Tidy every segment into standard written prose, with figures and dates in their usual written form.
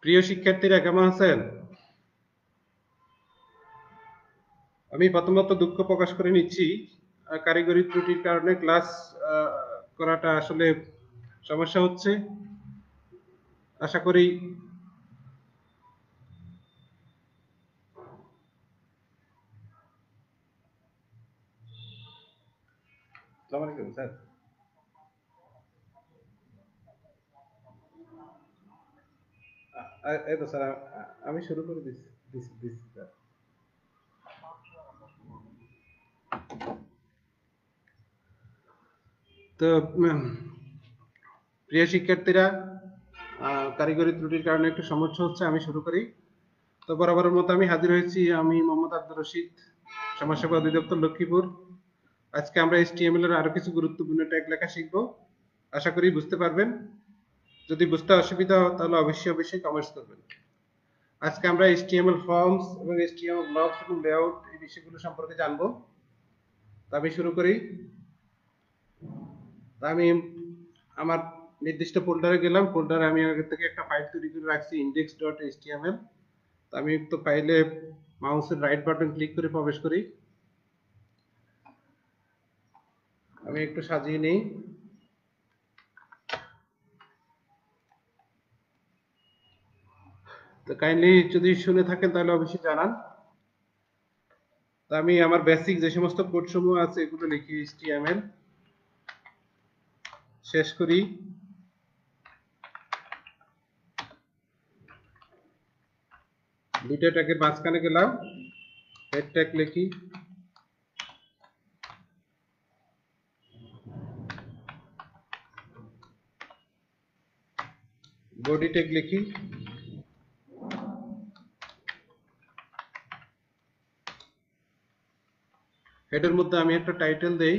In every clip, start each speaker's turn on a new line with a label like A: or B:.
A: প্রিয় শিক্ষার্থীরা কেমন আছেন? আমি প্রথমত দুঃখ প্রকাশ করে নিচ্ছি, কারিগরি ত্রুটির কারণে ক্লাস করাটা আসলে সমস্যা হচ্ছে। আশা করি স্যার, এই তো স্যার, আমি শুরু করে দিচ্ছি স্যার। তো প্রিয় শিক্ষার্থীরা, কারিগরি ত্রুটির কারণে একটু সমস্যা হচ্ছে, আমি শুরু করি। তো বরাবরের মতো আমি হাজির হয়েছি, আমি মোহাম্মদ আব্দুর রশিদ, সমাজসেবা অধিদপ্তর লক্ষ্মীপুর। আজকে আমরা HTML এর আরো কিছু গুরুত্বপূর্ণ ট্যাগ লেখা শিখব। আশা করি বুঝতে পারবেন। যদি বুঝতে অসুবিধা হয় তাহলে অবশ্যই কমেন্টস করবেন। আজকে আমরা HTML ফর্মস এবং HTML ব্লকস এবং লেআউট এই বিষয়গুলো সম্পর্কে জানব। আমি শুরু করি। আমি আমার নির্দিষ্ট ফোল্ডারে গেলাম। ফোল্ডারে আমি আগে থেকে একটা ফাইল তৈরি করে রাখছি, index.html। আমি তো ফাইলে মাউসের রাইট বাটন ক্লিক করে প্রবেশ করি। আমি একটু সাজিয়ে নেই। তো কাইন্ডলি যদি শুনে থাকেন তাহলে অবশ্যই জানান। তো আমি আমার বেসিক যে সমস্ত কোড সমূহ আছে এগুলো লিখি HTML, শেষ করি। দুইটা ট্যাগের মাঝখানে গেলাম, হেড ট্যাগ লিখি, বডি ট্যাগ লিখি, হেডের মধ্যে আমি একটা টাইটেল দেই,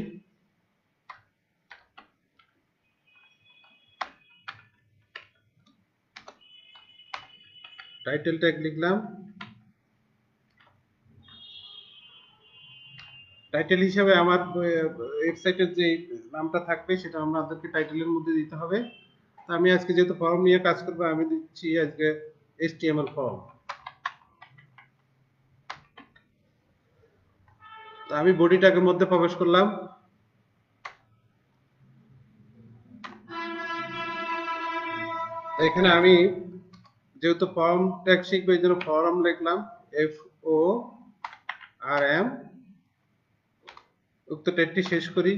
A: টাইটেল ট্যাগ লিখলাম। টাইটেল হিসাবে আমার ওয়েবসাইটের যে নামটা থাকবে সেটা আমাদেরকে টাইটেলের মধ্যে দিতে হবে। তো আমি আজকে যেহেতু ফর্ম নিয়ে কাজ করবো, আমি দিচ্ছি আজকে HTML ফর্ম। তো আমি বডি ট্যাগের মধ্যে প্রবেশ করলাম। এখানে আমি যেহেতু ফর্ম ট্যাগ শিখবো এই জন্য ফর্ম লিখলাম, FORM। উক্ত ট্যাগটি শেষ করি।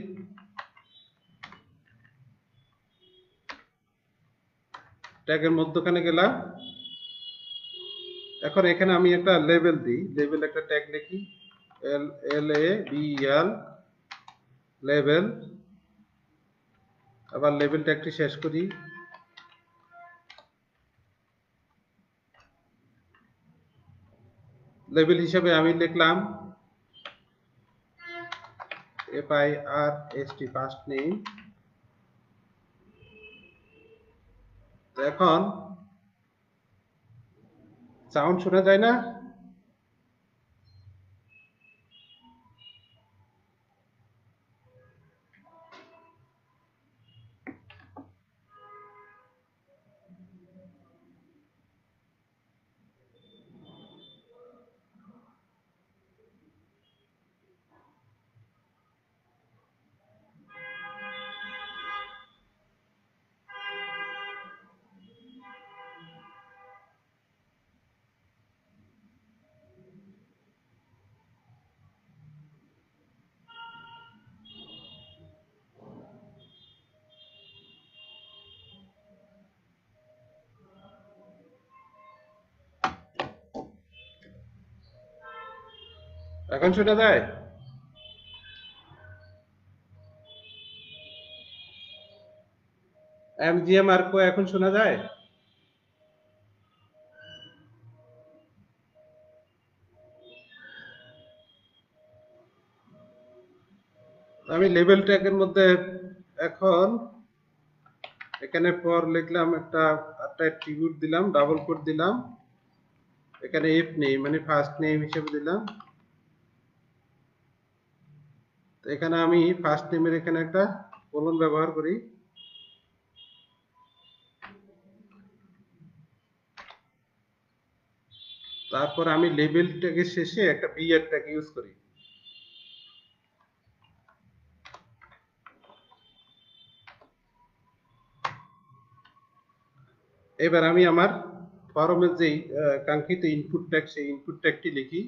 A: ট্যাগের মধ্যখানে গেলাম। এখন এখানে আমি একটা লেবেল দিই, লেবেল একটা ট্যাগ লিখি, LABEL, লেবেল। আবার লেবেল ট্যাগটি শেষ করি। লেবেল হিসাবে আমি লিখলাম FIRST, ফার্স্ট নেম। তো এখন সাউন্ড শোনা যায় না? এখন শোনা যায়? MGM আর্কো এখন শোনা যায়? আমি লেবেল ট্যাগের মধ্যে এখন এখানে পর লিখলাম, একটা অ্যাট্রিবিউট দিলাম, ডাবল কোট দিলাম। এখানে এফ নেই মানে ফার্স্ট নেম হিসেবে দিলাম। তো এখানে আমি ফার্স্ট নেমের এখানে একটা কোলন ব্যবহার করি। তারপর আমি লেবেল ট্যাগের শেষে একটা বিআর ট্যাগ ইউজ করি। এবার আমি আমার ফরমের যেই কাঙ্ক্ষিত ইনপুট ট্যাগ সেই ইনপুট ট্যাগটি লিখি।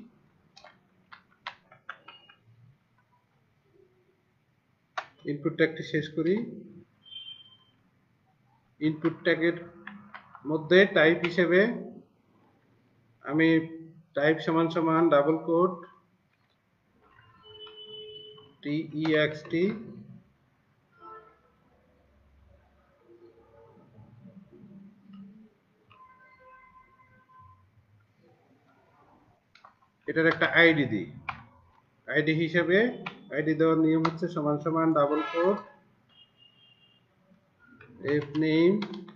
A: ইনপুট ট্যাগটি শেষ করি। ইনপুট ট্যাগের মধ্যে টাইপ হিসেবে আমি টাইপ সমান সমান ডাবল কোট text এটার একটা আইডি দিই। আইডি হিসেবে আইডি দেওয়ার নিয়ম হচ্ছে সমান সমান ডাবল কোট এফ নেম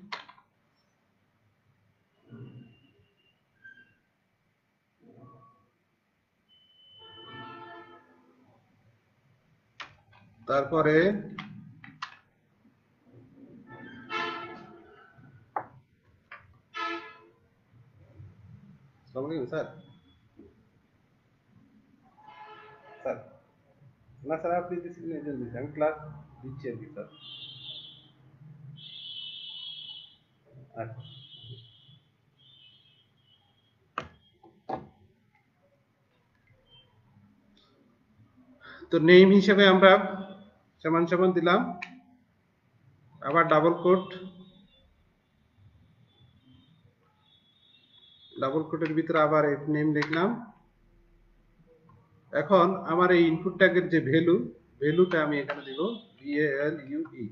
A: তারপরে স্যার স্যার না স্যার আপনি দিচ্ছেন আমি ক্লাস দিচ্ছি আর কি স্যার। আচ্ছা তো নেম হিসেবে আমরা সমান সমান দিলাম, আবার ডাবল কোটের ভিতরে আবার এফ নেম লিখলাম। এখন আমার এই ইনপুট ট্যাগের যে ভ্যালুটা আমি এখানে দিব VALUE।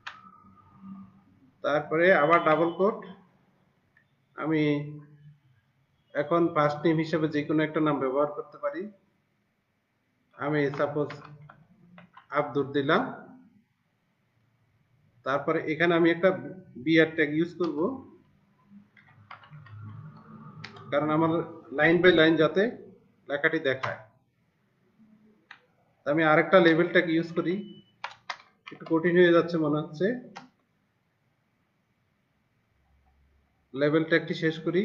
A: তারপরে আবার ডাবল কোট, আমি এখন ফার্স্ট নেম হিসেবে যে কোনো একটা নাম ব্যবহার করতে পারি। আমি সাপোজ আব্দুর দিলাম। তারপরে এখানে আমি একটা বিআর ট্যাগ ইউজ করব, কারণ আমার লাইন বাই লাইন যাতে লেখাটি দেখায়। আমি আরেকটা লেভেল ট্যাগ ইউজ করি, একটু কঠিন হয়ে যাচ্ছে মনে হচ্ছে। লেভেল ট্যাগটি শেষ করি।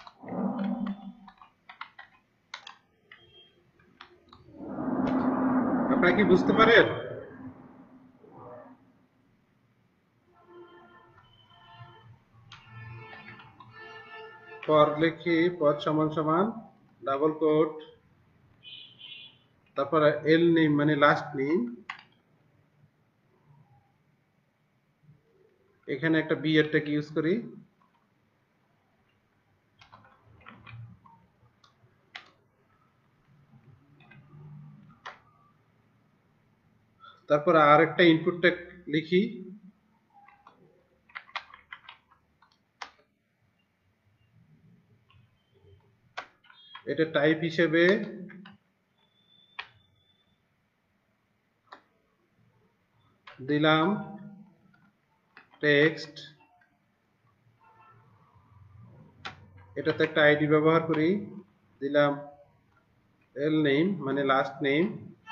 A: আপনারা কি বুঝতে পারেন? ফর লিখি, পদ সমান সমান ডাবল কোট, তারপর এল নেম মানে লাস্ট নেম, এখানে একটা বিআর ট্যাগ ইউজ করি। তারপর আর একটা ইনপুট ট্যাগ লিখি, এটা টাইপ হিসেবে দিলাম টেক্সট, এটাতে একটা আইডি ব্যবহার করি, দিলাম এল নেম মানে লাস্ট নেম।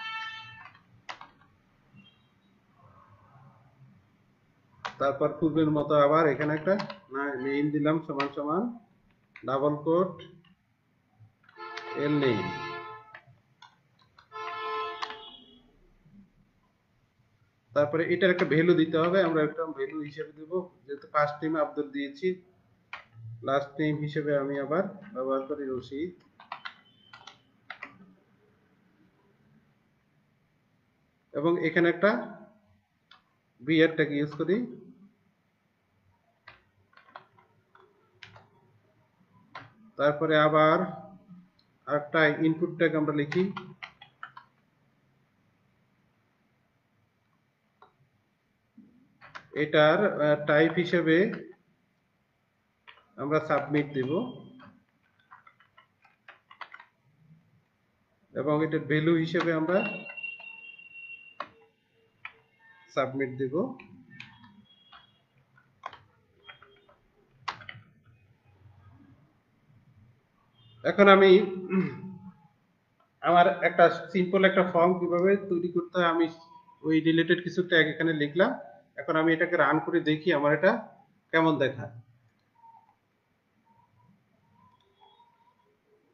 A: তারপর পূর্বের মতো আবার এখানে একটা নেম দিলাম সমান সমান ডাবল কোট এল নেম। তারপরে এটার একটা ভ্যালু দিতে হবে, আমরা একটা ভ্যালু হিসেবে দেব, যেহেতু ফার্স্ট নেম আব্দুল দিয়েছি, লাস্ট নেম হিসেবে আমি আবার ব্যবহার করি রশিদ। এবং এখানে একটা বিআর ট্যাগ ইউজ করি। তারপরে আবার একটা ইনপুট ট্যাগ আমরা লিখি, এটার টাইপ হিসেবে আমরা সাবমিট দেব এবং এটার ভ্যালু হিসেবে আমরা সাবমিট দেব। এখন আমি আমার একটা সিম্পল একটা ফর্ম কিভাবে তৈরি করতে হয় আমি ওই রিলেটেড কিছু ট্যাগ এখানে লিখলাম। এখন আমি এটাকে রান করে দেখি আমার এটা কেমন দেখায়।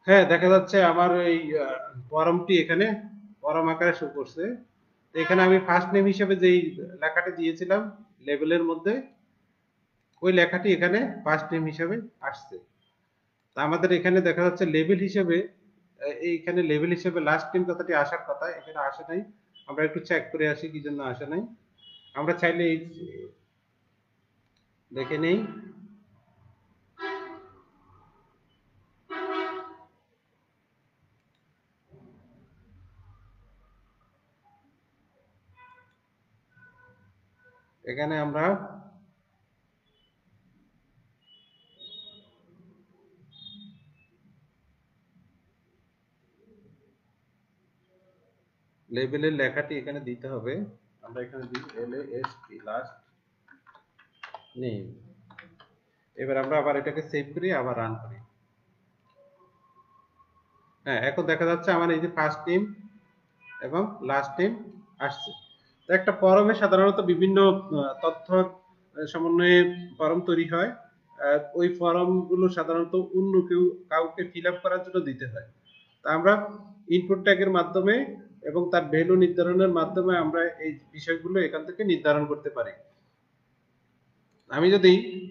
A: হ্যাঁ, দেখা যাচ্ছে আমার এই ফরমটি এখানে ফরম আকারে শো করছে। তো এখানে আমি ফার্স্ট নেম হিসেবে যেই লেখাটি দিয়েছিলাম লেবেলের মধ্যে, ওই লেখাটি এখানে ফার্স্ট নেম হিসেবে আসছে। তা আমাদের এখানে দেখা যাচ্ছে লেবেল হিসেবে এইখানে লেবেল হিসেবে লাস্ট নেম কথাটি আসার কথা, এখানে আসে নাই। আমরা একটু চেক করে আসি কি জন্য আসে নাই। আমরা চাইলে এই দেখে নেই। এখানে আমরা লেবেলের লেখাটি এখানে দিতে হবে। আমরা এখানে দিই LAST লাস্ট নেম। এবার আমরা আবার এটাকে সেভ করি, আবার রান করি। হ্যাঁ, এখন দেখা যাচ্ছে আমার এই যে ফার্স্ট নেম এবং লাস্ট নেম আসছে। তো একটা ফরমে সাধারণত বিভিন্ন তথ্য সমন্বয়ে ফরম তৈরি হয়। ওই ফরমগুলো সাধারণত অন্য কাউকে ফিল আপ করার জন্য দিতে হয়। তা আমরা ইনপুট ট্যাগের মাধ্যমে এবং তার ভ্যালু নির্ধারণের মাধ্যমে আমরা এই বিষয়গুলো এখান থেকে নির্ধারণ করতে পারি। আমি যদি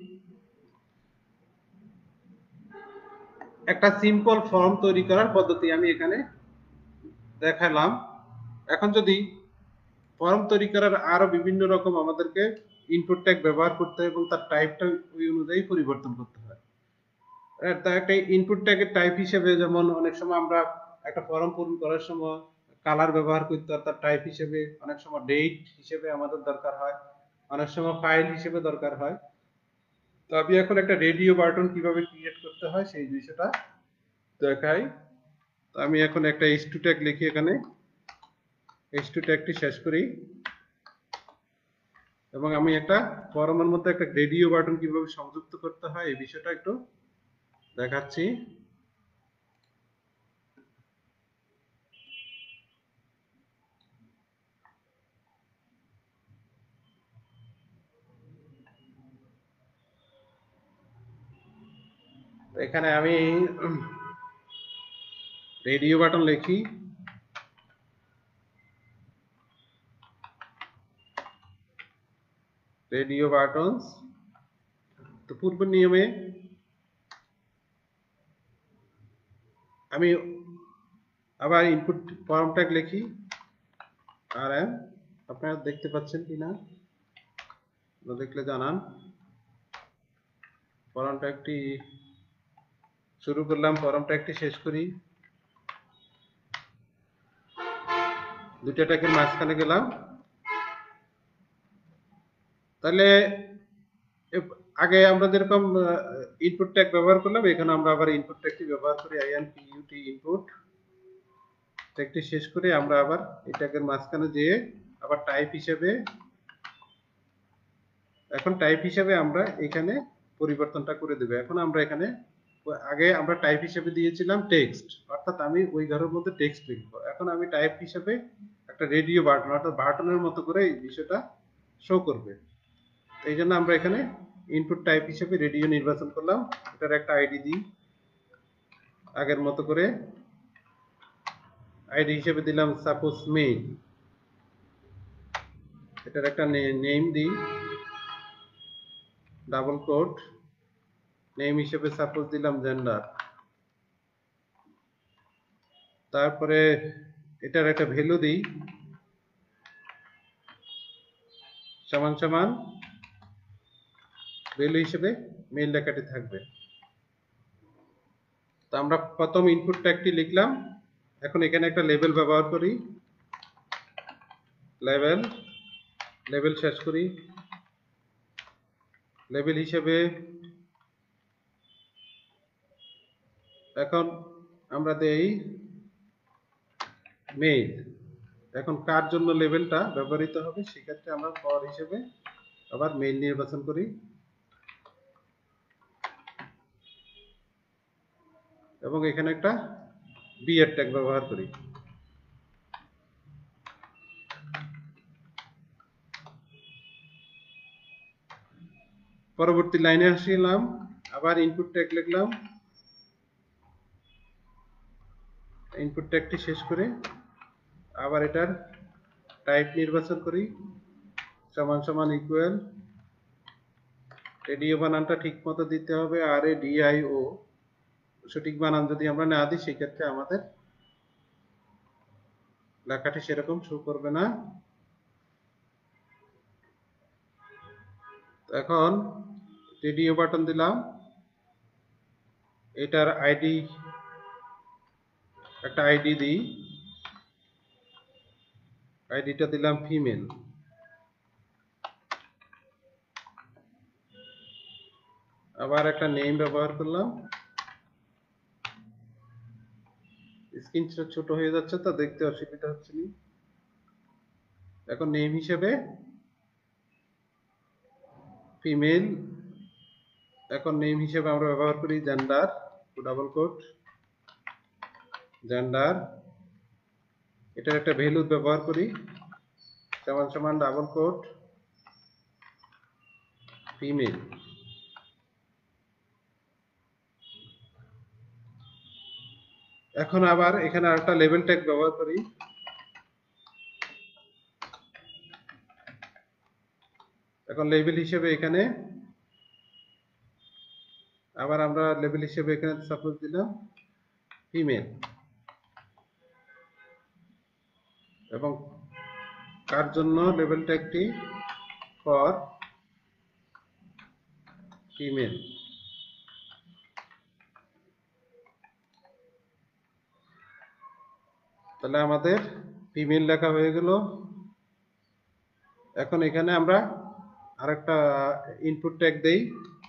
A: একটা সিম্পল ফর্ম তৈরি করার পদ্ধতি আমি এখানে দেখালাম। এখন যদি ফর্ম তৈরি করার আরো বিভিন্ন রকম আমাদেরকে ইনপুট ট্যাগ ব্যবহার করতে হয় এবং তার টাইপটা ওই অনুযায়ী পরিবর্তন করতে হয়। তার একটা ইনপুট ট্যাগের টাইপ হিসেবে যেমন অনেক সময় আমরা একটা ফর্ম পূরণ করার সময় কালার ব্যবহার করতে হয়, তার টাইপ হিসেবে অনেক সময় ডেট হিসেবে আমাদের দরকার হয়, অনেক সময় ফাইল হিসেবে দরকার হয়। তো আমি এখন একটা রেডিও বাটন কিভাবে ক্রিয়েট করতে হয় সেই বিষয়টা দেখাই। তো আমি এখন একটা h2 ট্যাগ লিখি, এখানে h2 ট্যাগটি শেষ করি এবং আমি একটা ফরমের মধ্যে একটা রেডিও বাটন কিভাবে সংযুক্ত করতে হয় এই বিষয়টা একটু দেখাচ্ছি। এখানে আমি রেডিও বাটন লিখি, রেডিও বাটনস। তো পূর্ব নিয়মে আমি আবার ইনপুট ফর্ম ট্যাগ লিখি RM। আপনারা দেখতে পাচ্ছেন কিনা দেখলে জানান। ফর্ম ট্যাগটি শুরু করলাম, ফর্ম ট্যাগটি শেষ করি, দুইটা ট্যাগের মাঝখানে গেলাম। তাহলে আগে আমরা যেরকম ইনপুট ট্যাগ ব্যবহার করলাম, এখানে আমরা আবার ইনপুট ট্যাগটি ব্যবহার করি INPUT ইনপুট ট্যাগটি শেষ করে আমরা আবার এই ট্যাগের মাঝখানে যেয়ে আবার টাইপ হিসেবে, এখন টাইপ হিসেবে আমরা এখানে পরিবর্তনটা করে দেব। এখন আমরা এখানে আগে আমরা টাইপ হিসেবে দিয়েছিলাম টেক্সট, অর্থাৎ আমি ওই ঘরের মধ্যে টেক্সট লিখবো। এখন আমি টাইপ হিসেবে একটা রেডিও বাটন অর্থাৎ বাটনের মতো করে এই বিষয়টা শো করবে। এই জন্য আমরা এখানে ইনপুট টাইপ হিসেবে রেডিও নির্বাচন করলাম। এটার একটা আইডি দিই, আগের মতো করে আইডি হিসেবে দিলাম সাপোজ মেইল। এটার একটা নেম দিই, ডাবল কোট, নেম হিসেবে সাপোজ দিলাম জেন্ডার। তারপরে এটার একটা ভ্যালু দিই, সমান সমান ভ্যালু হিসেবে মেইল লেখাটি থাকবে। তো আমরা প্রথম ইনপুট ট্যাগটি লিখলাম। এখন এখানে একটা লেবেল ব্যবহার করি, লেবেল, লেবেল শেষ করি। লেবেল হিসেবে এখন আমরা দেই মেইল। এখন কার জন্য লেবেলটা ব্যবহৃত হবে সেক্ষেত্রে আমরা ফর হিসেবে আবার মেইল নির্বাচন করি এবং এখানে একটা বিএড ট্যাগ ব্যবহার করি। পরবর্তী লাইনে আসলাম, আবার ইনপুট ট্যাগ লিখলাম, ইনপুট ট্যাগটি শেষ করে আবার এটার টাইপ নির্বাচন করি, সমান সমান ইকুয়াল, রেডিও বানানটা ঠিক মতো দিতে হবে, RADIO সঠিক বানান যদি আমরা না দিই সেক্ষেত্রে আমাদের লেখাটি সেরকম শো করবে না। এখন রেডিও বাটন দিলাম, এটার আইডি একটা আইডি দিই, আইডিটা দিলাম ফিমেল। আবার একটা নেম ব্যবহার করলাম, স্ক্রিনটা ছোট হয়ে যাচ্ছে তো দেখতে অসুবিধা হচ্ছে না। এখন নেম হিসেবে ফিমেল, এখন নেম হিসেবে আমরা ব্যবহার করি জেন্ডার, ডাবল কোট জেন্ডার, এটার একটা ভ্যালু ব্যবহার করি, সমান সমান ডাবল কোট ফিমেল। এখন আবার এখানে আরেকটা লেবেল ট্যাগ ব্যবহার করি, এখন লেবেল হিসেবে এখানে আবার আমরা লেবেল হিসেবে এখানে সাপোজ দিলাম ফিমেল, এবং কার জন্য লেবেল ট্যাগটি ফর ফিমেল। তাহলে আমাদের ফিমেল লেখা হয়ে গেল। এখন এখানে আমরা আরেকটা ইনপুট ট্যাগ দেই,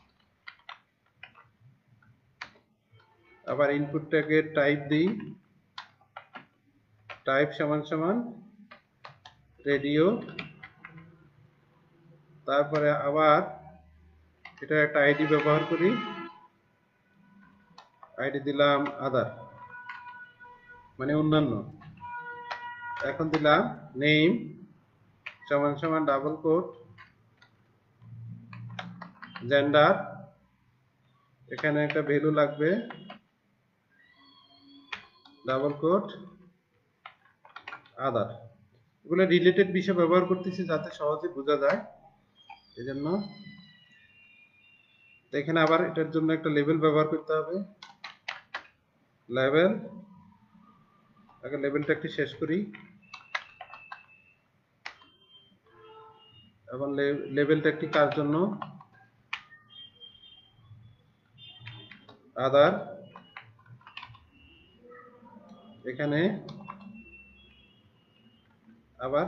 A: আবার ইনপুট ট্যাগের টাইপ দিই, টাইপ সমান সমান রেডিও, তারপরে আবার এটা একটা আইডি ব্যবহার করি, আইডি দিলাম আদার মানে অন্যান্য। এখন দিলাম নেম সমান সমান ডাবল কোট জেন্ডার, এখানে একটা ভ্যালু লাগবে ডাবল কোট আদার। এগুলো রিলেটেড বিষয় ব্যবহার করতেছি যাতে সহজে বোঝা যায়, এজন্য। তো এখানে আবার এটার জন্য একটা লেবেল ব্যবহার করতে হবে, লেবেল, আগে লেবেলটা একটু শেষ করি, এবং লেবেলটা একটি কার জন্য আদার, এখানে আবার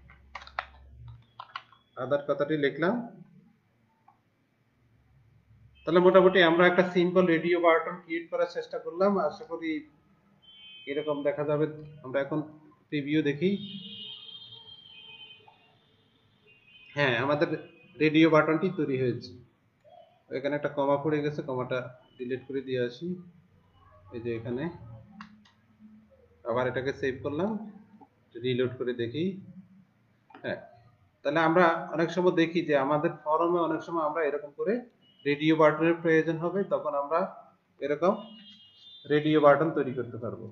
A: আদার কথাটি লিখলাম। তাহলে মোটামুটি আমরা একটা সিম্পল রেডিও বাটন ক্রিয়েট করার চেষ্টা করলাম, আশা করি এরকম দেখা যাবে। আমরা এখন প্রিভিউ দেখি। হ্যাঁ, আমাদের রেডিও বাটনটি তৈরি হয়েছে। এখানে একটা কমা পড়ে গেছে, কমাটা ডিলিট করে দিয়ে আসি, এই যে এখানে। আবার এটাকে সেভ করলাম, রিলোড করে দেখি। হ্যাঁ, তাহলে আমরা অনেক সময় দেখি যে আমাদের ফরমে অনেক সময় আমরা এরকম করে রেডিও বাটনের প্রয়োজন হবে, তখন আমরা এরকম রেডিও বাটন তৈরি করতে পারবো।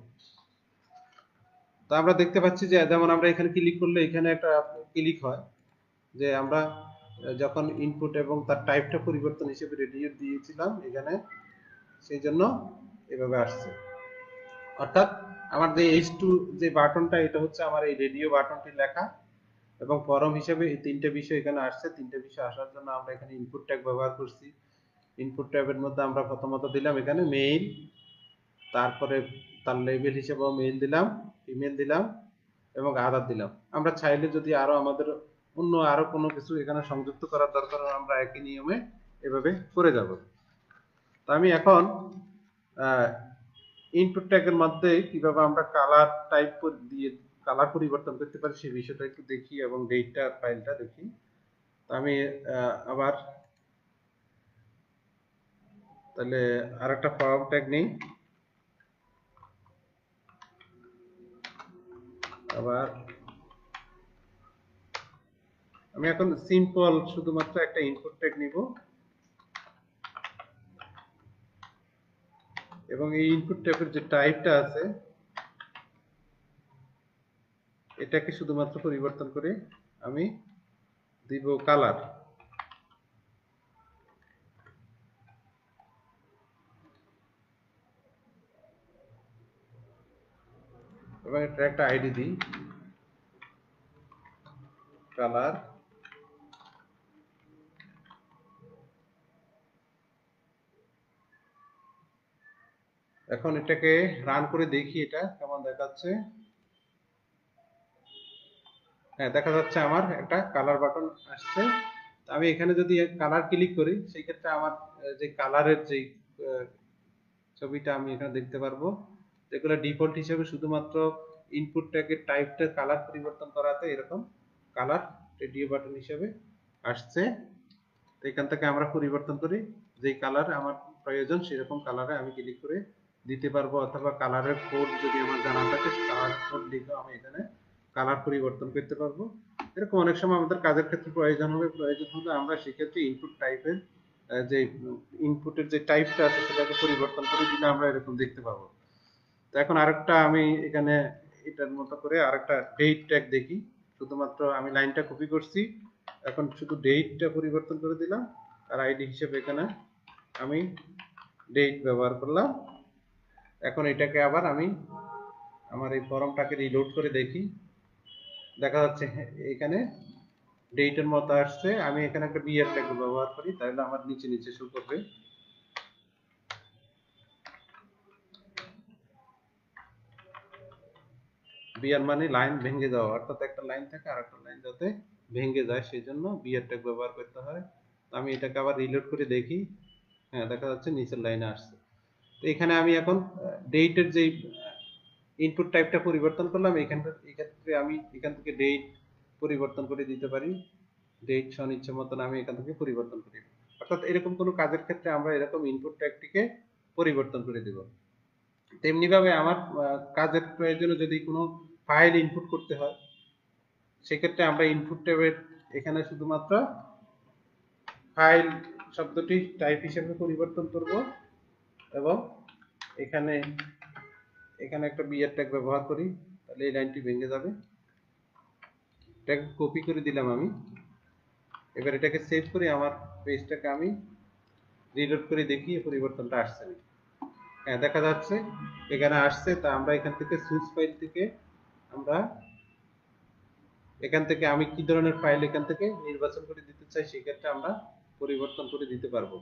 A: তো আমরা দেখতে পাচ্ছি যে যেমন আমরা এখানে ক্লিক করলে এখানে একটা ক্লিক হয়, যে আমরা যখন ইনপুট এবং তার টাইপটা পরিবর্তন হিসেবে রেডিও দিয়েছিলাম এখানে, সেই জন্য এভাবে আসছে। অর্থাৎ আমার যে H2 যে বাটনটা, এটা হচ্ছে আমার এই রেডিও বাটনটি লেখা, এবং ফরম হিসেবে এই তিনটে বিষয় এখানে আসছে। তিনটে বিষয় আসার জন্য আমরা এখানে ইনপুট ট্যাগ ব্যবহার করছি। ইনপুট ট্যাবের মধ্যে আমরা প্রথমত দিলাম এখানে মেইল, তারপরে তার লেবেল হিসেবে মেইল দিলাম, ইমেল দিলাম, এবং আদার দিলাম। আমরা চাইলে যদি আরো আমাদের অন্য আরো কোনো কিছু এখানে সংযুক্ত করার দরকার, আমরা একই নিয়মে এভাবে করে যাব। তো আমি এখন ইনপুট ট্যাগের মধ্যে কিভাবে আমরা কালার টাইপ দিয়ে কালার পরিবর্তন করতে পারি সেই বিষয়টা একটু দেখি, এবং ডেটা ফাইলটা দেখি। তো আমি আবার তাহলে আরেকটা ফর্ম ট্যাগ নেই, আবার আমি এখন সিম্পল শুধুমাত্র একটা ইনপুট ট্যাগ নিব, এবং এই ইনপুট ট্যাগের যে টাইপটা আছে এটাকে শুধুমাত্র পরিবর্তন করে আমি দিব কালার। এবার এটা একটা আইডি দিই, কালার। এখন এটাকে রান করে দেখি এটা কেমন দেখাচ্ছে। হ্যাঁ, দেখা যাচ্ছে আমার একটা কালার বাটন আসছে। আমি এখানে যদি কালার ক্লিক করি সেই ক্ষেত্রে আমার যে কালারের যে ছবিটা আমি এখানে দেখতে পারবো। যেগুলো ডিফল্ট হিসেবে শুধুমাত্র ইনপুট ট্যাগের টাইপটা কালার পরিবর্তন করাতে এরকম কালার রেডিও বাটন হিসেবে আসছে। তো এখান থেকে আমরা পরিবর্তন করি, যেই কালার আমার প্রয়োজন সেরকম কালারে আমি ক্লিক করে দিতে পারবো, অথবা কালারের কোড যদি আমার জানা থাকে কালার কোড লিখে আমি এখানে কালার পরিবর্তন করতে পারবো। এরকম অনেক সময় আমাদের কাজের ক্ষেত্রে প্রয়োজন হলে আমরা সেক্ষেত্রে ইনপুট টাইপের যে ইনপুটের যে টাইপটা আছে সেটাকে পরিবর্তন করে দিলে আমরা এরকম দেখতে পাবো। তো এখন আরেকটা আমি এখানে এটার মতো করে আরেকটা ডেট ট্যাগ দেখি। শুধুমাত্র আমি লাইনটা কপি করছি, এখন শুধু ডেটটা পরিবর্তন করে দিলাম, আর আইডি হিসেবে এখানে আমি ডেট ব্যবহার করলাম। এখন এটাকে আবার আমি আমার এই ফর্মটাকে রিলোড করে দেখি, দেখা যাচ্ছে এখানে ডেটের মতো আসছে। আমি এখানে একটা বিয়ার ট্যাগ ব্যবহার করি, তাহলে আমার নিচে নিচে শো করবে। বিয়ার মানে লাইন ভেঙে যাওয়া, অর্থাৎ একটা লাইন থেকে আরেকটা লাইন যাতে ভেঙে যায় সেই জন্য বিয়ার ট্যাগ ব্যবহার করতে হয়। আমি এটাকে আবার রিলোড করে দেখি, হ্যাঁ দেখা যাচ্ছে নিচের লাইনে আসছে। তো এখানে আমি এখন ডেটের যে ইনপুট টাইপটা পরিবর্তন করলাম, এক্ষেত্রে আমি এখান থেকে ডেট পরিবর্তন করে দিতে পারি। ডেট স্বইচ্ছা মতন আমি এখান থেকে পরিবর্তন করি, অর্থাৎ এরকম কোনো কাজের ক্ষেত্রে আমরা এরকম ইনপুট ট্যাগটিকে পরিবর্তন করে দেব। তেমনি ভাবে আমার কাজের প্রয়োজনে যদি কোনো ফাইল ইনপুট করতে হয় সেক্ষেত্রে আমরা ইনপুট ট্যাবের এখানে শুধুমাত্র ফাইল শব্দটি টাইপ হিসেবে পরিবর্তন করব এবং এখানে একটা বিয়ার ট্যাগ ব্যবহার করি, তাহলে এই লাইনটি ভেঙে যাবে। ট্যাগ কপি করে দিলাম আমি। এবার এটাকে সেভ করে আমার পেজটাকে আমি রিলোড করে দেখি পরিবর্তনটা আসছে নাকি। হ্যাঁ দেখা যাচ্ছে এখানে আসছে। তা আমরা এখান থেকে সুইচ ফাইল থেকে আমরা এখান থেকে আমি কি ধরনের ফাইল এখান থেকে নির্বাচন করে দিতে চাই সেক্ষেত্রে আমরা পরিবর্তন করে দিতে পারবো।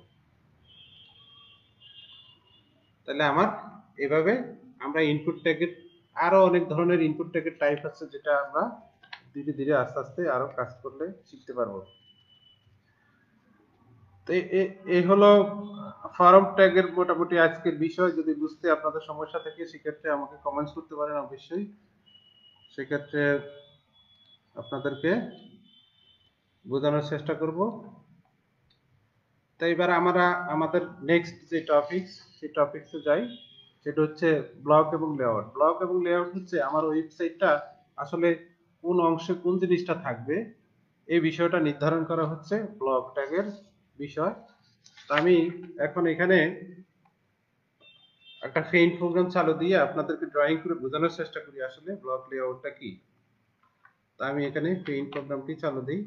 A: তাহলে আমার এভাবে আমরা ইনপুট ট্যাগের আরো অনেক ধরনের ইনপুট ট্যাগের টাইপ আছে, যেটা আমরা ধীরে ধীরে আস্তে আস্তে আরো কাজ করলে শিখতে পারবো। তো এই হলো ফরম ট্যাগের মোটামুটি আজকের বিষয়। যদি বুঝতে আপনাদের সমস্যা থাকে সেক্ষেত্রে আমাকে কমেন্টস করতে পারেন, অবশ্যই সেক্ষেত্রে আপনাদেরকে বোঝানোর চেষ্টা করব। তো এবার আমরা আমাদের নেক্সট যে টপিকস সেই টপিকসে যাই, সেটা হচ্ছে ব্লক এবং লেআউট। ব্লক এবং লেআউট হচ্ছে আমার ওয়েবসাইটটা আসলে কোন অংশে কোন জিনিসটা থাকবে এই বিষয়টা নির্ধারণ করা হচ্ছে ব্লক ট্যাগের বিষয়। তো আমি এখন এখানে একটা ফেইন্ট প্রোগ্রাম চালু দিয়ে আপনাদেরকে ড্রয়িং করে বোঝানোর চেষ্টা করি আসলে ব্লক লেআউটটা কি। তো আমি এখানে ফেইন্ট প্রোগ্রামটি চালু দিই।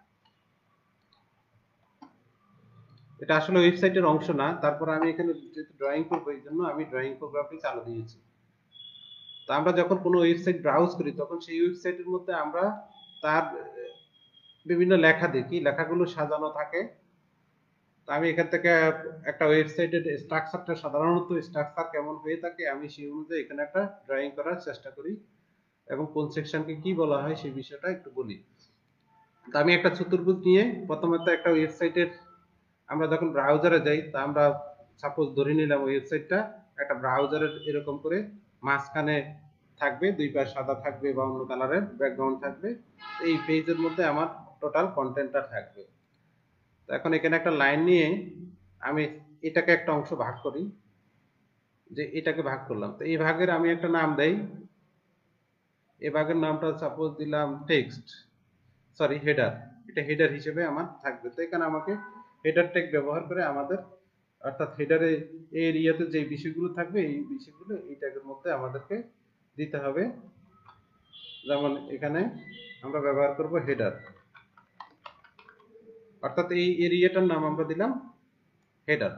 A: এটা আসলে ওয়েবসাইটের অংশ না, তারপর আমি এখানে যেহেতু ড্রয়িং করবো এই জন্য আমি ড্রয়িং প্রোগ্রামটি চালু দিয়েছি। তো আমরা যখন কোনো ওয়েবসাইট ব্রাউজ করি তখন সেই ওয়েবসাইটের মধ্যে আমরা তার বিভিন্ন লেখা দেখি, লেখাগুলো সাজানো থাকে। তো আমি এখান থেকে একটা ওয়েবসাইটের স্ট্রাকচারটা সাধারণত স্ট্রাকচার কেমন হয়ে থাকে আমি সেই অনুযায়ী এখানে একটা ড্রয়িং করার চেষ্টা করি এবং কোন সেকশনকে কি বলা হয় সেই বিষয়টা একটু বলি। তো আমি একটা চতুর্ভুজ নিয়ে প্রথমত একটা ওয়েবসাইটের আমরা যখন ব্রাউজারে যাই তা আমরা সাপোজ ধরে নিলাম ওয়েবসাইটটা একটা ব্রাউজারের এরকম করে মাঝখানে থাকবে, দুই পাশে সাদা থাকবে বা অন্য কালারের ব্যাকগ্রাউন্ড থাকবে। এই পেজের মধ্যে আমার টোটাল কন্টেন্টটা থাকবে। তো এখন এখানে একটা লাইন নিয়ে আমি এটাকে একটা অংশ ভাগ করি, যে এটাকে ভাগ করলাম। তো এই ভাগের আমি একটা নাম দেই, এই ভাগের নামটা সাপোজ দিলাম টেক্সট, সরি হেডার। এটা হেডার হিসেবে আমার থাকবে। তো এখানে আমাকে হেডার ট্যাগ ব্যবহার করে আমাদের অর্থাৎ হেডারে এই এরিয়াতে যে বিষয়গুলো থাকবে এই বিষয়গুলো এই ট্যাগের মধ্যে আমাদেরকে দিতে হবে। যেমন এখানে আমরা ব্যবহার করব হেডার, অর্থাৎ এই এরিয়াটার নাম আমরা দিলাম হেডার।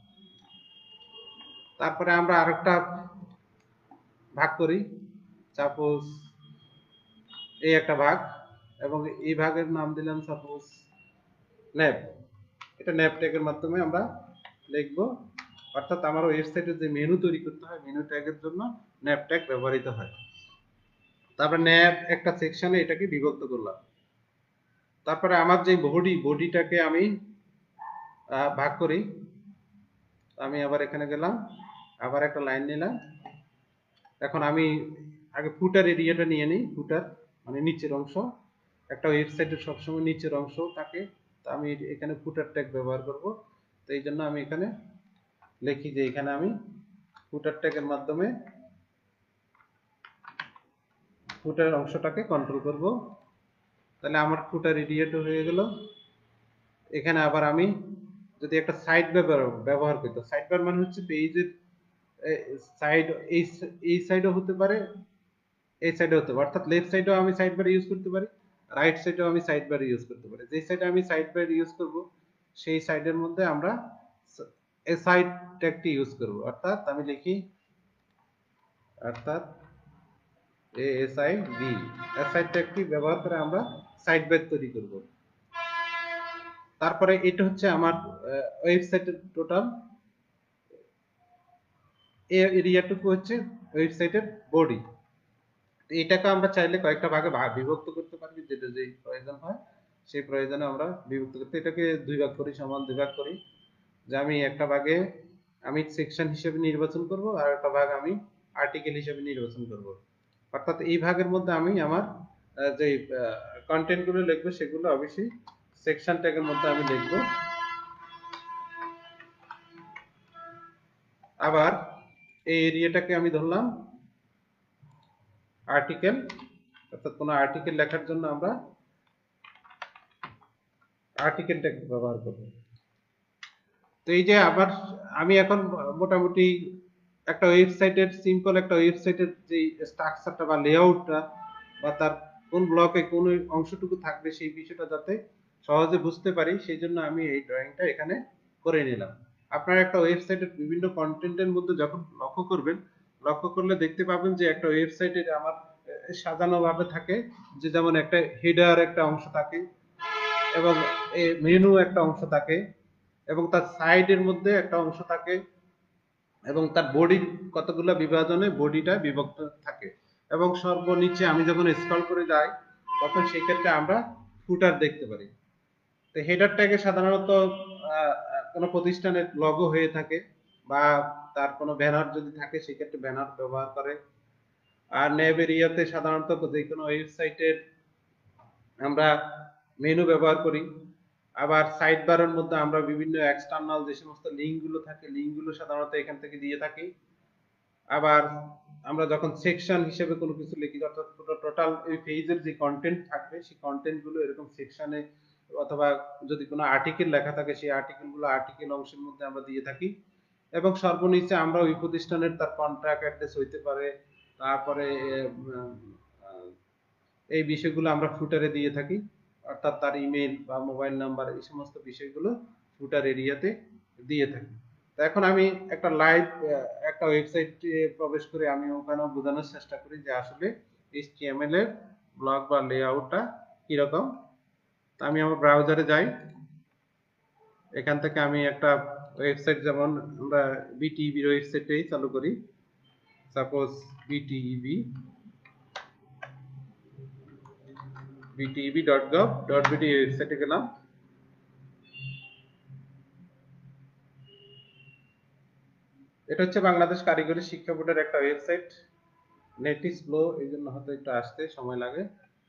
A: তারপরে আমরা আরেকটা ভাগ করি, সাপোজ এই একটা ভাগ, এবং এই ভাগের নাম দিলাম সাপোজ ন্যাপ। এটা ন্যাপ ট্যাগের মাধ্যমে আমরা লিখব, অর্থাৎ আমার ওয়েবসাইটে যে মেনু তৈরি করতে হয় মেনু ট্যাগের জন্য ন্যাপ ট্যাগ ব্যবহৃত হয়। তারপরে ন্যাপ একটা সেকশনে এটাকে বিভক্ত করলাম। তারপরে আমার যে বডিটাকে আমি ভাগ করি, আমি আবার এখানে গেলাম, আবার একটা লাইন নিলাম। এখন আমি আগে ফুটার এরিয়াটা নিয়ে নিই। ফুটার মানে নিচের অংশ, একটা ওয়েবসাইটের সবসময় নিচের অংশ থাকে, তো আমি এখানে ফুটার ট্যাগ ব্যবহার করব। তো এই জন্য আমি এখানে লিখি যে এখানে আমি ফুটার ট্যাগের মাধ্যমে ফুটার অংশটাকে কন্ট্রোল করব। তাহলে আমার ফুটার এরিয়াটা হয়ে গেল। এখানে আবার আমি যদি একটা সাইড ব্যবহার করি, তো সাইড বার মানে হচ্ছে পেজের সাইড, এই সাইডও হতে পারে, এই সাইডে হতে পারে, অর্থাৎ লেফট সাইডেও আমি সাইড বার ইউজ করতে পারি, রাইট সাইডেও আমি সাইড বার ইউজ করতে পারি। যে সাইডে আমি সাইড বার ইউজ করব সেই সাইডের মধ্যে আমরা এই সাইড ট্যাগটি ইউজ করব, অর্থাৎ আমি লিখি অর্থাৎ ASID, সাইড ট্যাগটি ব্যবহার করে আমরা সাইড বার তৈরি করব। তারপরে এটা হচ্ছে আমার ওয়েবসাইটের টোটাল এরিয়াটুকু হচ্ছে ওয়েবসাইটের বডি। এটাকে আমরা চাইলে কয়েকটা ভাগে বিভক্ত করতে পারি, যেটা যে প্রয়োজন হয় সেই প্রয়োজনে আমরা বিভক্ত করতে, এটাকে দুই ভাগ করি, সমান দুই ভাগ করি। যে আমি একটা ভাগে আমি সেকশন হিসেবে নির্বাচন করব, আর একটা ভাগ আমি আর্টিকেল হিসেবে নির্বাচন করব। অর্থাৎ এই ভাগের মধ্যে আমি আমার যে কন্টেন্ট গুলো লিখবো সেগুলো অবশ্যই সেকশন ট্যাগের মধ্যে আমি লিখব। আবার এই এরিয়াটাকে আমি ধরলাম আর্টিকেল, অর্থাৎ কোনো আর্টিকেল লেখার জন্য আমরা আর্টিকেল ট্যাগ ব্যবহার করব। তো এই যে আবার আমি এখন মোটামুটি একটা ওয়েবসাইটের সিম্পল একটা ওয়েবসাইটের যে স্ট্রাকচারটা বা লেআউটটা বা তার কোন ব্লকে কোন অংশটুকু থাকবে সেই বিষয়টা যাতে সহজে বুঝতে পারি, সেই জন্য আমি এই ড্রয়িংটা এখানে করে নিলাম। আপনারা একটা ওয়েবসাইটের বিভিন্ন কন্টেন্টের মধ্যে যখন লক্ষ্য করবেন, লক্ষ্য করলে দেখতে পাবেন যে একটা ওয়েবসাইটে আমার সাজানো ভাবে থাকে, যে যেমন একটা হেডার একটা অংশ থাকে, এবং মেনু একটা অংশ থাকে, এবং তার সাইডের মধ্যে একটা অংশ থাকে, এবং তার বডির কতগুলো বিভাজনে বডিটা বিভক্ত থাকে, এবং সর্বনিচে আমি যখন স্ক্রল করে যাই তখন সেই ক্ষেত্রে আমরা ফুটার দেখতে পারি। তো হেডার ট্যাগে সাধারণত কোনো প্রতিষ্ঠানের লোগো হয়ে থাকে, বা তার কোনো ব্যানার যদি থাকে সেক্ষেত্রে ব্যানার ব্যবহার করে। আর নেভ এরিয়াতে সাধারণত যে কোনো ওয়েবসাইটের আমরা মেনু ব্যবহার করি। আবার সাইড বারের মধ্যে আমরা বিভিন্ন এক্সটার্নাল যে সমস্ত লিঙ্ক গুলো থাকে, লিঙ্ক গুলো সাধারণত এখান থেকে দিয়ে থাকি। আবার আমরা যখন সেকশন হিসেবে কোনো কিছু লিখি, অর্থাৎ টোটাল ওই পেজের যে কন্টেন্ট থাকবে সেই কন্টেন্ট গুলো এরকম সেকশনে, অথবা যদি কোনো আর্টিকেল লেখা থাকে সেই আর্টিকেল গুলো আর্টিকেল অংশের মধ্যে আমরা দিয়ে থাকি। এবং সর্বনিচে আমরা ওই প্রতিষ্ঠানের তার কন্ট্রাক্ট অ্যাড্রেস হইতে পারে, তারপরে এই বিষয়গুলো আমরা ফুটারে দিয়ে থাকি, অর্থাৎ তার ইমেল বা মোবাইল নাম্বার এই সমস্ত বিষয়গুলো ফুটার এরিয়াতে দিয়ে থাকি। তো এখন আমি একটা লাইভ একটা ওয়েবসাইটে প্রবেশ করে আমি ওখানেও বোঝানোর চেষ্টা করি যে আসলে HTML এর ব্লক বা লেআউটটা কিরকম। আমি আমার ব্রাউজারে যাই, এখান থেকে আমি একটা ওয়েবসাইট, যেমন আমরা BTEB এর ওয়েবসাইটেই চালু করি, সাপোজ bteb.gov.bd ওয়েবসাইটে গেলাম। এটা হচ্ছে বাংলাদেশ কারিগরি শিক্ষা বোর্ডের একটা ওয়েবসাইট। নেট স্লো, এই জন্য হয়তো একটু আসতে সময় লাগে,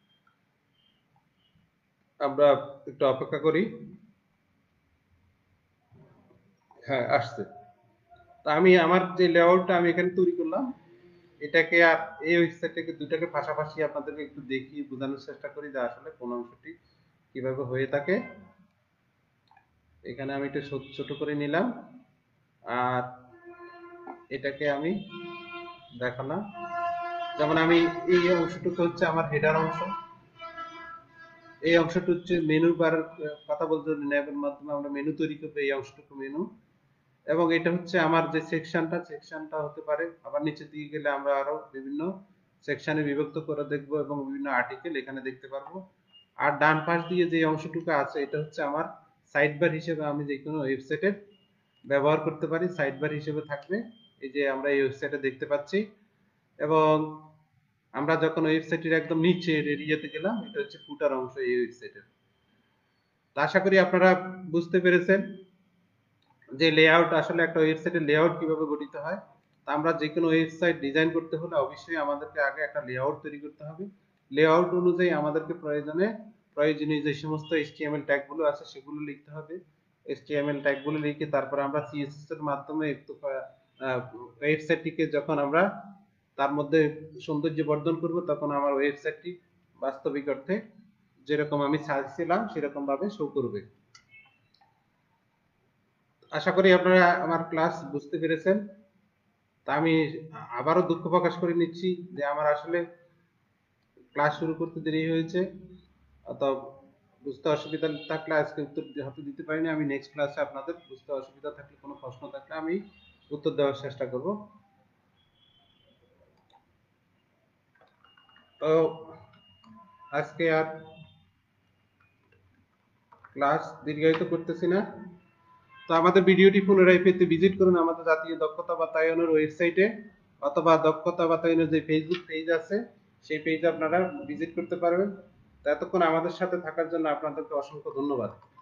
A: আমরা একটু অপেক্ষা করি। হ্যাঁ, আসছে। তা আমি আমার যে লেআউটটা আমি এখানে তৈরি করলাম, এটাকে আর এই ওয়েবসাইটটাকে দুটাকে পাশাপাশি আপনাদেরকে একটু দেখিয়ে বোঝানোর চেষ্টা করি যে আসলে কোন অংশটি কিভাবে হয়ে থাকে। এখানে আমি একটু ছোট করে নিলাম, আর এটাকে আমি দেখালাম। যেমন আমি এই অংশটুকু হচ্ছে আমার হেডার অংশ, এই অংশটা হচ্ছে মেনু বার, কথা বলতে ন্যাবের মাধ্যমে আমরা মেনু তৈরি করবো, এই অংশটুকু মেনু। এবং এটা হচ্ছে আমার যে সেকশনটা হতে পারে, আবার নিচের দিকে গেলে আমরা আরো বিভিন্ন সেকশনে বিভক্ত করে দেখব এবং বিভিন্ন আর্টিকেল এখানে দেখতে পারবো। আর ডান পাশ দিয়ে যে অংশটুকু আছে এটা হচ্ছে আমার সাইড বার হিসেবে, আমি যে কোনো ওয়েবসাইটের ব্যবহার করতে পারি, সাইড বার হিসেবে থাকবে। এই যে আমরা এই ওয়েবসাইটে দেখতে পাচ্ছি, এবং আমরা যখন ওয়েবসাইটের একদম নিচে এরিয়াতে গেলাম, এটা হচ্ছে ফুটার অংশ এই ওয়েবসাইটের। তো আশা করি আপনারা বুঝতে পেরেছেন যে লেআউট, আসলে একটা ওয়েবসাইটের লেআউট কিভাবে গঠিত হয়। তা আমরা যে কোনো ওয়েবসাইট ডিজাইন করতে হলে অবশ্যই আমাদেরকে আগে একটা লেআউট তৈরি করতে হবে। লেআউট অনুযায়ী আমাদেরকে প্রয়োজনীয় যে সমস্ত HTML ট্যাগ গুলো আছে সেগুলো লিখতে হবে। HTML ট্যাগ গুলো লিখে তারপর আমরা CSS এর মাধ্যমে একটু ওয়েবসাইটটিকে যখন আমরা তার মধ্যে সৌন্দর্য বর্ধন করব, তখন আমার ওয়েবসাইটটি বাস্তবিক অর্থে যেরকম আমি চাইছিলাম সেরকম ভাবে শো করবে। আশা করি আপনারা আমার ক্লাস বুঝতে পেরেছেন। তা আমি আবারও দুঃখ প্রকাশ করে নিচ্ছি যে আমার আসলে ক্লাস শুরু করতে দেরি হয়েছে, অত বুঝতে অসুবিধা থাকলে আজকে উত্তর হয়তো দিতে পারিনি। আমি নেক্সট ক্লাসে আপনাদের বুঝতে অসুবিধা থাকলে, কোনো প্রশ্ন থাকলে আমি উত্তর দেওয়ার চেষ্টা করব। তো আজকে আর ক্লাস দীর্ঘায়িত করতেছি না। তো আমাদের ভিডিওটি পুনরায় পেতে ভিজিট করুন আমাদের জাতীয় দক্ষতা বাতায়নের ওয়েবসাইটে, অথবা দক্ষতা বাতায়নের যে ফেসবুক পেজ আছে সেই পেজে আপনারা ভিজিট করতে পারবেন। তো এতক্ষণ আমাদের সাথে থাকার জন্য আপনাদেরকে অসংখ্য ধন্যবাদ।